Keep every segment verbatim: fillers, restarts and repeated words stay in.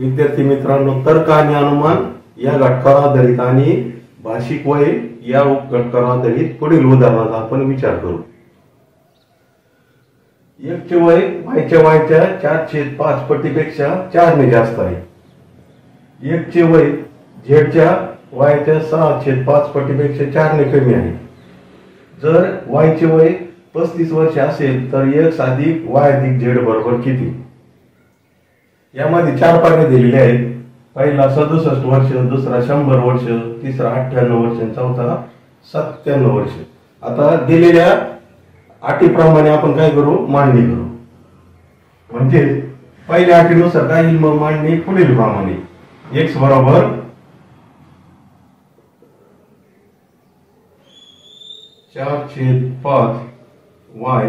विद्यार्थी मित्रांनो, तर्क आणि अनुमान या घटकावर आधारित आणि भाषिक वय या घटकावर आधारित पुढील उदाहरणाचा आपण विचार करू. एक चे वय वायच्या वायच्या चार छेद पाच पटीपेक्षा चार ने जास्त आहे. एक चे वय झेडच्या वायच्या सहा छेद पाच पटीपेक्षा चार ने कमी आहे. जर वायचे वय पस्तीस वर्ष असेल तर एक्स अधिक वाय अधिक झेड बरोबर किती? यामध्ये चार पाने दिलेले आहेत. पहिला सदुसष्ट वर्ष, दुसरा शंभर वर्ष, तिसरा अठ्ठ्याण्णव वर्ष, चौथा सत्त्याण्णव वर्ष. आता दिलेल्या अटीप्रमाणे आपण काय करू? मांडणी करू. म्हणजे पहिल्या अटीनुसार काय येईल? मग मांडणी पुढील प्रमाणे. एक्स बरोबर चार छेद पाच वाय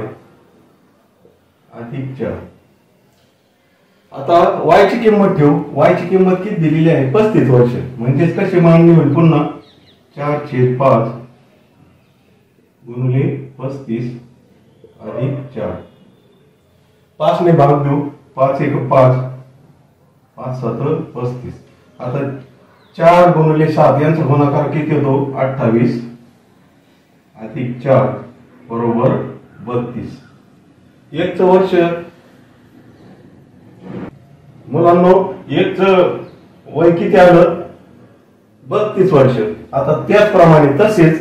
अधिक चार. आता वाय ची किंमत ठेवू. वाय ची किंमत किती दिलेली आहे? पस्तीस वर्ष. म्हणजेच कशी मांडणी होईल? पुन्हा चार छेद पाच गुणिले पस्तीस अधिक चार. पाच ने भाग देऊ. पाच एक पाच, पाच सात पस्तीस. आता चार गुणिले सात यांचा गुणाकार किती होतो? अठ्ठावीस अधिक चार बरोबर बत्तीस. एक वर्ष मुलांनो, एक वय किती आलं? बत्तीस वर्ष. आता त्याचप्रमाणे तसेच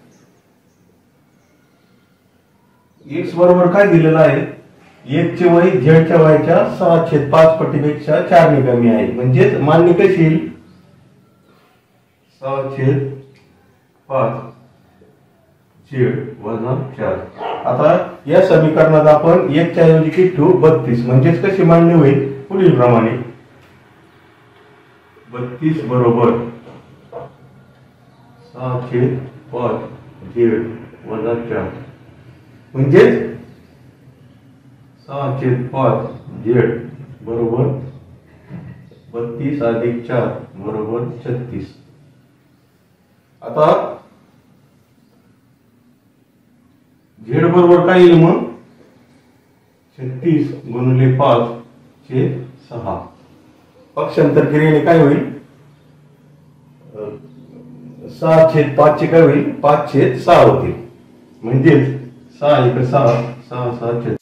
एक्स बरोबर काय दिलेलं आहे? एक चे वय झेडच्या वयाच्या सहा छेद पाच पटीपेक्षा चार ने कमी आहे. म्हणजेच मांडणी कशी येईल? सहा छेद पाच झेड वजा चार. आता या समीकरणात आपण एक च्या ऐवजी किती ठेवू? बत्तीस. म्हणजेच कशी मांडणी होईल? पुढील प्रमाणे. बत्तीस बरोबर सहा छेद पाच झेड वजा चार. म्हणजेच सहा छेद पाच झेड बरोबर बत्तीस अधिक चार बरोबर छत्तीस. आता झेड बरोबर काय येईल? मग छत्तीस गुणिले पाच छेद सहा. पक्षांतर क्रियेने काय होईल? सहा छेद पाच चे काय होईल? पाच छेद सहा होतील. म्हणजेच सहा एक सहा, सहा सहा छत्तीस.